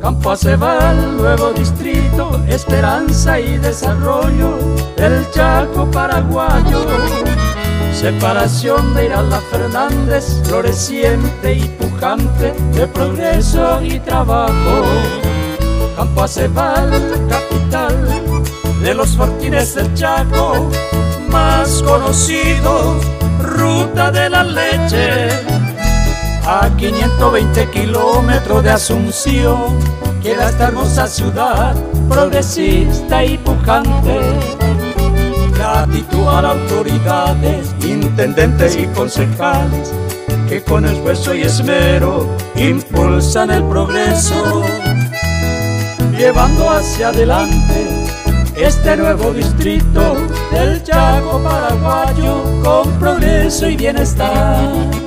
Campo Acebal, nuevo distrito, esperanza y desarrollo del Chaco paraguayo. Separación de Irala Fernández, floreciente y pujante de progreso y trabajo. Campo Acebal, capital de los fortines del Chaco, más conocido, ruta de la leche. A 520 kilómetros de Asunción queda esta hermosa ciudad, progresista y pujante. Gratitud a las autoridades, intendentes y concejales, que con esfuerzo y esmero impulsan el progreso, llevando hacia adelante este nuevo distrito del Chaco paraguayo con progreso y bienestar.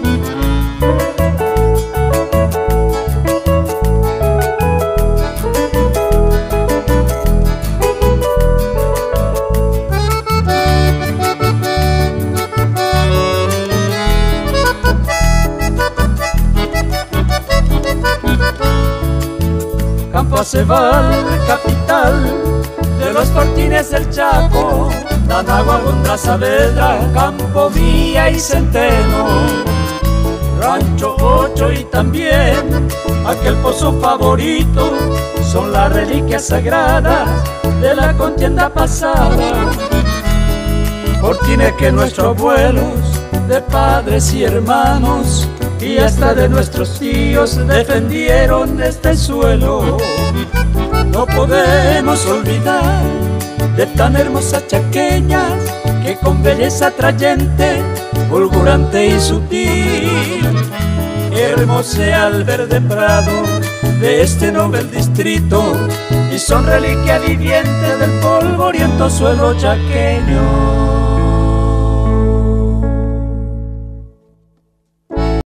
Campo Acebal, capital de los fortines del Chaco, Nanagua, Gondra, Saavedra, Campo Villa y Centeno, Rancho 8 y también aquel pozo favorito, son las reliquias sagradas de la contienda pasada. Fortines que nuestros abuelos, de padres y hermanos, y hasta de nuestros tíos defendieron este suelo. No podemos olvidar de tan hermosas chaqueñas que con belleza atrayente, fulgurante y sutil, hermosea el verde prado de este noble distrito y son reliquia viviente del polvoriento suelo chaqueño.